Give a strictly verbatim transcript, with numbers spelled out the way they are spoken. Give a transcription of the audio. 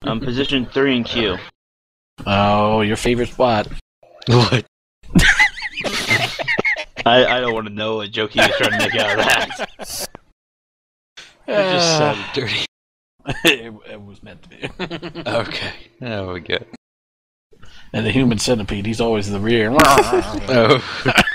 Um, position three in queue. Oh, your favorite spot. What? I, I don't want to know what joke he was trying to make out of that. It just sounded dirty. it, it was meant to be. Okay. There we go. And the human centipede, he's always the rear. Oh.